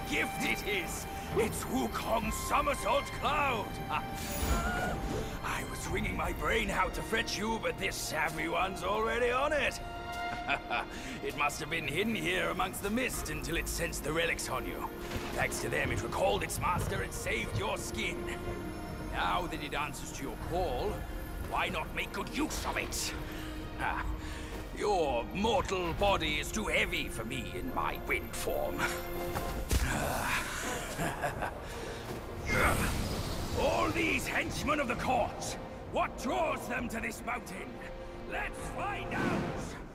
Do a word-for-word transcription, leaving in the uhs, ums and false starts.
gift it is! It's Wukong's Somersault Cloud! I was wringing my brain how to fetch you, but this savvy one's already on it! It must have been hidden here amongst the mist until it sensed the relics on you. Thanks to them, it recalled its master and saved your skin. Now that it answers to your call, why not make good use of it? Ah, your mortal body is too heavy for me in my wind form. All these henchmen of the court, what draws them to this mountain? Let's find out!